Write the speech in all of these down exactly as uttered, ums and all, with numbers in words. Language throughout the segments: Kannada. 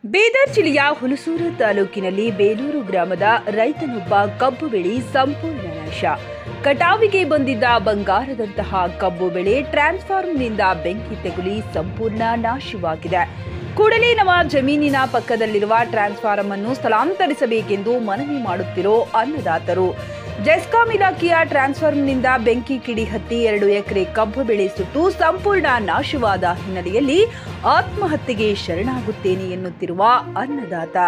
ಬೀದರ್ ಜಿಲ್ಲೆಯ ಹುಣಸೂರು ತಾಲೂಕಿನಲ್ಲಿ ಬೇಲೂರು ಗ್ರಾಮದ ರೈತನೊಬ್ಬ ಕಬ್ಬು ಬೆಳೆ ಸಂಪೂರ್ಣ ನಾಶ. ಕಟಾವಿಗೆ ಬಂದಿದ್ದ ಬಂಗಾರದಂತಹ ಕಬ್ಬು ಬೆಳೆ ಟ್ರಾನ್ಸ್ಫಾರ್ಮರ್ನಿಂದ ಬೆಂಕಿ ತಗುಲಿ ಸಂಪೂರ್ಣ ನಾಶವಾಗಿದೆ. ಕೂಡಲೇ ನಮ್ಮ ಜಮೀನಿನ ಪಕ್ಕದಲ್ಲಿರುವ ಟ್ರಾನ್ಸ್ಫಾರ್ಮರ್ ಅನ್ನು ಸ್ಥಳಾಂತರಿಸಬೇಕೆಂದು ಮನವಿ ಮಾಡುತ್ತಿರೋ ಅನ್ನದಾತರು. ಜೆಸ್ಕಾಂ ಇಲಾಖೆಯ ಟ್ರಾನ್ಸ್ಫಾರ್ಮರ್ನಿಂದ ಬೆಂಕಿ ಕಿಡಿ ಹತ್ತಿ ಎರಡು ಎಕರೆ ಕಬ್ಬು ಬೆಳೆ ಸುಟ್ಟು ಸಂಪೂರ್ಣ ನಾಶವಾದ ಹಿನ್ನೆಲೆಯಲ್ಲಿ ಆತ್ಮಹತ್ಯೆಗೆ ಶರಣಾಗುತ್ತೇನೆ ಎನ್ನುತ್ತಿರುವ ಅನ್ನದಾತ.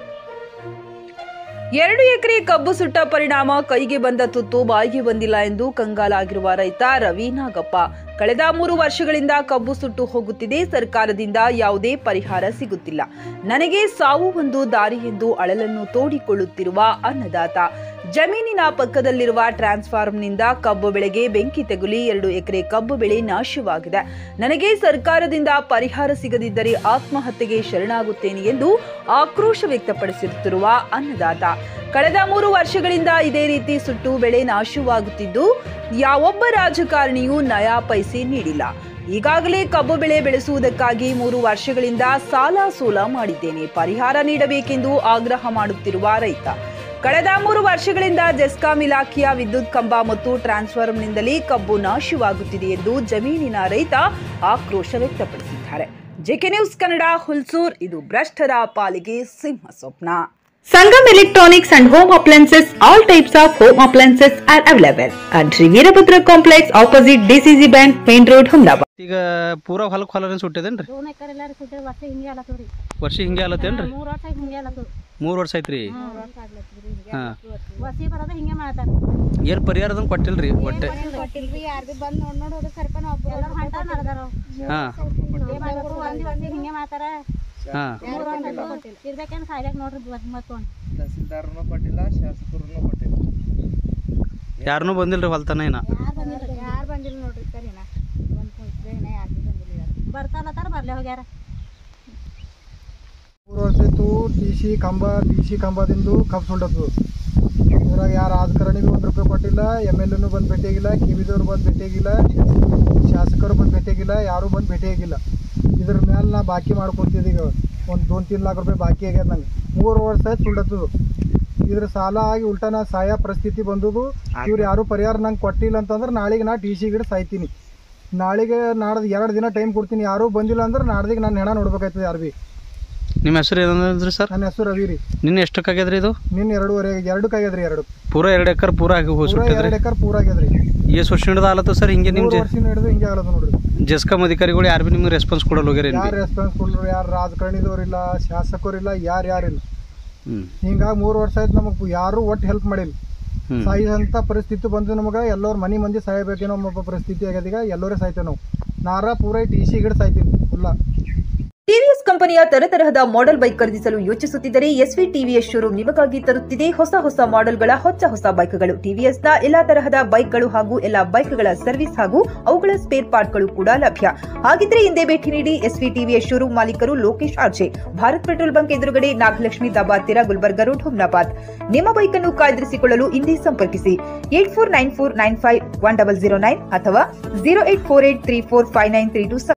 ಎರಡು ಎಕರೆ ಕಬ್ಬು ಸುಟ್ಟ ಪರಿಣಾಮ ಕೈಗೆ ಬಂದ ತುತ್ತು ಬಾಯಿಗೆ ಬಂದಿಲ್ಲ ಎಂದು ಕಂಗಾಲಾಗಿರುವ ರೈತ ರವಿ ನಾಗಪ್ಪ. ಕಳೆದ ಮೂರು ವರ್ಷಗಳಿಂದ ಕಬ್ಬು ಸುಟ್ಟು ಹೋಗುತ್ತಿದೆ. ಸರ್ಕಾರದಿಂದ ಯಾವುದೇ ಪರಿಹಾರ ಸಿಗುತ್ತಿಲ್ಲ. ನನಗೆ ಸಾವು ಒಂದು ದಾರಿ ಎಂದು ಅಳಲನ್ನು ತೋಡಿಕೊಳ್ಳುತ್ತಿರುವ ಅನ್ನದಾತ. ಜಮೀನಿನ ಪಕ್ಕದಲ್ಲಿರುವ ಟ್ರಾನ್ಸ್ಫಾರ್ಮರ್ನಿಂದ ಕಬ್ಬು ಬೆಳೆಗೆ ಬೆಂಕಿ ತಗುಲಿ ಎರಡು ಎಕರೆ ಕಬ್ಬು ಬೆಳೆ ನಾಶವಾಗಿದೆ. ನನಗೆ ಸರ್ಕಾರದಿಂದ ಪರಿಹಾರ ಸಿಗದಿದ್ದರೆ ಆತ್ಮಹತ್ಯೆಗೆ ಶರಣಾಗುತ್ತೇನೆ ಎಂದು ಆಕ್ರೋಶ ವ್ಯಕ್ತಪಡಿಸುತ್ತಿರುವ ಅನ್ನದಾತ. ಕಳೆದ ಮೂರು ವರ್ಷಗಳಿಂದ ಇದೇ ರೀತಿ ಸುಟ್ಟು ಬೆಳೆ ನಾಶವಾಗುತ್ತಿದ್ದು ಯಾವೊಬ್ಬ ರಾಜಕಾರಣಿಯೂ ನಯಾ ಪೈಸೆ ನೀಡಿಲ್ಲ. ಈಗಾಗಲೇ ಕಬ್ಬು ಬೆಳೆ ಬೆಳೆಸುವುದಕ್ಕಾಗಿ ಮೂರು ವರ್ಷಗಳಿಂದ ಸಾಲ ಸೋಲ ಮಾಡಿದ್ದೇನೆ. ಪರಿಹಾರ ನೀಡಬೇಕೆಂದು ಆಗ್ರಹ ಮಾಡುತ್ತಿರುವ ರೈತ. ಕಳೆದ ಮೂರು ವರ್ಷಗಳಿಂದ ಜೆಸ್ಕಾಂ ಇಲಾಖೆಯ ವಿದ್ಯುತ್ ಕಂಬ ಮತ್ತು ಟ್ರಾನ್ಸ್ಫಾರ್ಮರ್ನಿಂದಲೇ ಕಬ್ಬು ನಾಶವಾಗುತ್ತಿದೆ ಎಂದು ಜಮೀನಿನ ರೈತ ಆಕ್ರೋಶ ವ್ಯಕ್ತಪಡಿಸಿದ್ದಾರೆ. JK news Kannada, Hulsoor. ಇದು ಭ್ರಷ್ಟರ ಪಾಲಿಗೆ ಸಿಂಹ ಸ್ವಪ್ನ. Sangam Electronics and Home Appliances. All types of home appliances are available at Sri Veerabhadra Complex opposite D C C Bank, Main Road, Ahmedabad. ಈಗ ಪೂರಾ ಹೊಲಕ್ಕೆ ಹೊಲನ ಸುಟ್ಟಿದೇನ್ರಿ? दोन एकर ಎಲ್ಲಾರು ಸುಟ್ಟಿದೆ. ವರ್ಷ ಹಿಂಗೆ ಆಲತ್ತದ್ರಿ. ವರ್ಷ ಹಿಂಗೆ ಆಲತ್ತೇನ್ರಿ? ಮೂರು ವರ್ಷ ಹಿಂಗೆ ಆಲತ್ತದ. ಮೂರು ವರ್ಷ ಐತ್ರಿ. ಮೂರು ವರ್ಷ ಆಗ್ಲತ್ತದ್ರಿ. ಹಾ. ವಸಿ ಬರೋದ ಹಿಂಗೆ ಮಾಡ್ತಾರ. ಏನ್ ಪರಿಹಾರದನ್ ಕೊಟ್ಟಿಲ್ರಿ ಒಟ್ಟೆ? ಕೊಟ್ಟಿಲ್ರಿ. ಯಾರ್ ಬಿ ಬಂದ್ ನೋಡ್ ನೋಡ್ ಹೋದ ಸರ್ಪನ ಒಬ್ಬರು ಎಲ್ಲರೂ ಹಂಟ ನಡೆದಾರ. ಹಾ. ಏ ಮಾಡ್ಬೇಕು ಒಂದಿ ಒಂದಿ ಹಿಂಗೆ ಮಾಡ್ತಾರ. ಹಾ. ಮೂರು ವರ್ಷ ಕೊಟ್ಟಿಲ್ಲ. ಇರ್ಬೇಕೇನ್ ಸಾಯ್ಬೇಕು ನೋಡ್ರಿ ಮತ್ತೊಂದು. ತಹಸೀಲ್ದಾರನು ಕೊಟ್ಟಿಲ್ಲ, ಶಾಸಕರನ್ನು ಕೊಟ್ಟಿಲ್ಲ. ಯಾರನ್ನೂ ಬಂದಿಲ್ರಿ ಹೊಲ್ತನ ಏನ? ಯಾರು ಬಂದಿಲ್ಲ. ಯಾರು ಬಂದಿಲ್ಲ ನೋಡ್ರಿ ಕರಿನಾ. ಒಂದ್ ಕುಂತ್ರೇನ ಯಾರು ಬಂದಿಲ್ಲ. ಬರ್ತಾಲತ್ತಾರ ಬರ್ಲೇ ಹೋಗ್ಯಾರ. ಮೂರು ವರ್ಷ ಇತ್ತು. ಟಿ ಸಿ ಕಂಬ ಟಿ ಸಿ ಕಂಬದಿಂದ ಕಬ್ಬು ಸುಂಡತ್ತು. ಇದ್ರಾಗ ಯಾರು ರಾಜಕಾರಣಿ ಬಿ ಒಂದು ರೂಪಾಯಿ ಕೊಟ್ಟಿಲ್ಲ. ಎಮ್ ಎಲ್ ಎನು ಬಂದು ಭೇಟಿಯಾಗಿಲ್ಲ. ಕೆ ವಿದವ್ರು ಬಂದು ಭೇಟಿಯಾಗಿಲ್ಲ. ಶಾಸಕರು ಬಂದು ಭೇಟಿಯಾಗಿಲ್ಲ. ಯಾರೂ ಬಂದು ಭೇಟಿಯಾಗಿಲ್ಲ. ಇದ್ರ ಮೇಲೆ ನಾ ಬಾಕಿ ಮಾಡ್ಕೊತಿದ್ದೆ. ಈಗ ಒಂದು ದೋನ್ ತೀನ್ ಲಾಖ ರೂಪಾಯಿ ಬಾಕಿ ಆಗ್ಯದ ನಂಗೆ. ಮೂರು ವರ್ಷ ಆಯ್ತು ಸುಂಡತ್ತದು. ಇದ್ರ ಸಾಲ ಆಗಿ ಉಲ್ಟಾ ನಾ ಸಾಯ ಪರಿಸ್ಥಿತಿ ಬಂದದು. ಇವ್ರು ಯಾರು ಪರಿಹಾರ ನಂಗೆ ಕೊಟ್ಟಿಲ್ಲ ಅಂತಂದ್ರೆ ನಾಳೆಗೆ ನಾ ಟಿ ಸಿ ಗಿಡ ಸಾಯ್ತೀನಿ. ನಾಳೆಗೆ ನಾಡ್ದು ಎರಡು ದಿನ ಟೈಮ್ ಕೊಡ್ತೀನಿ. ಯಾರೂ ಬಂದಿಲ್ಲ ಅಂದ್ರೆ ನಾಡ್ದಿಗೆ ನಾನು ಹೆಣ ನೋಡ್ಬೇಕಾಯ್ತದೆ. ಯಾರು ಭೀ. ನಿಮ್ಮ ಹೆಸರು ಏನಂದ್ರಿ ಸರ್? ನನ್ನ ಹೆಸರು ರವಿ ರೀ. ನಿನ್ನ ಎಷ್ಟಕ್ಕಾಗ್ಯದ್ರಿ ಇದು? ನಿನ್ನ ಎರಡೂವರೆ ಎರಡು ಕಾಗ್ಯದ್ರಿ. ಎರಡು ಪೂರಾ ಎರಡು ಎಕರ್ ಪೂರಾ ಆಗಿ ಪೂರಾ ಸುಟ್ಟಿದ್ರಿ? ಎರಡು ಎಕರ್ ಪೂರಾ ಆಗ್ಯದ್ರಿ. ಎಷ್ಟು ವರ್ಷ ಹಿಡಿದ ಆಲತ್ತ ಸರ್ ಹಿಂಗೆ? ನಿಮ್ ಮೂರು ವರ್ಷ ಹಿಡಿದು ಹಿಂಗೆ ಆಗಲ್ಲ ನೋಡ್ರಿ. ಜೆಸ್ಕಾಂ ಅಧಿಕಾರಿಗಳು ಯಾರು ಬಿ ನಿಮ್ಗೆ ರೆಸ್ಪಾನ್ಸ್ ಕೊಡಲ್ಲ ಹೋಗ್ಯಾರ? ಯಾರು ರೆಸ್ಪಾನ್ಸ್ ಕೊಡ್ರು? ಯಾರು ರಾಜಕಾರಣಿದವ್ರಿಲ್ಲ, ಶಾಸಕರಿಲ್ಲ, ಯಾರು ಯಾರಿಲ್ಲ. ಹ್ಮ್. ಹಿಂಗಾಗಿ ಮೂರು ವರ್ಷ ಆಯ್ತು ನಮಗೆ ಯಾರು ಒಟ್ಟು ಹೆಲ್ಪ್ ಮಾಡಿಲ್ಲ. ಸಾಯಿಸಂತ ಪರಿಸ್ಥಿತಿ ಬಂದು ನಮಗೆ. ಎಲ್ಲರೂ ಮನೆ ಮಂದಿ ಸಾಯಬೇಕೇನೋ ನಮ್ಮ ಪರಿಸ್ಥಿತಿ ಆಗ್ಯದ. ಈಗ ಎಲ್ಲರೂ ಸಾಯ್ತೇವೆ ನಾವು. ನಾರ ಪೂರ ಟಿ ಸಿ ಗಿಡ ಸಾಯ್ತೀನಿ ಫುಲ್ಲ. ಟಿವಿಎಸ್ ಕಂಪನಿಯ ತರತರಹದ ಮಾಡೆಲ್ ಬೈಕ್ ಖರೀದಿಸಲು ಯೋಚಿಸುತ್ತಿದ್ದರೆ ಎಸ್ವಿ ಟಿವಿಎಸ್ ಶೋರೂಮ್ ನಿಮಗಾಗಿ ತರುತ್ತಿದೆ ಹೊಸ ಹೊಸ ಮಾಡೆಲ್ಗಳ ಹೊಸ ಹೊಸ ಬೈಕ್ಗಳು. ಟಿವಿಎಸ್ನ ಎಲ್ಲಾ ತರಹದ ಬೈಕ್ಗಳು ಹಾಗೂ ಎಲ್ಲಾ ಬೈಕ್ಗಳ ಸರ್ವಿಸ್ ಹಾಗೂ ಅವುಗಳ ಸ್ಪೇರ್ ಪಾರ್ಟ್ಗಳು ಕೂಡ ಲಭ್ಯ. ಹಾಗಿದ್ರೆ ಹಿಂದೆ ಭೇಟಿ ನೀಡಿ. ಎಸ್ವಿ ಟಿವಿಎಸ್ ಶೋರೂಮ್ ಮಾಲೀಕರು Lokesh RJ, Bharat petrol bunk ಎದುರುಗಡೆ, ನಾಗಲಕ್ಷ್ಮಿ ದಾಬಾ ಹತ್ತಿರ, ಗುಲ್ಬರ್ಗ ರೋಡ್, ಹುಮ್ನಾಬಾದ್. ನಿಮ್ಮ ಬೈಕ್ ಅನ್ನು ಕಾಯ್ದಿರಿಸಿಕೊಳ್ಳಲು ಹಿಂದೆ ಸಂಪರ್ಕಿಸಿ eight four nine four nine five one double zero nine ಅಥವಾ zero eight four eight three four five nine three to.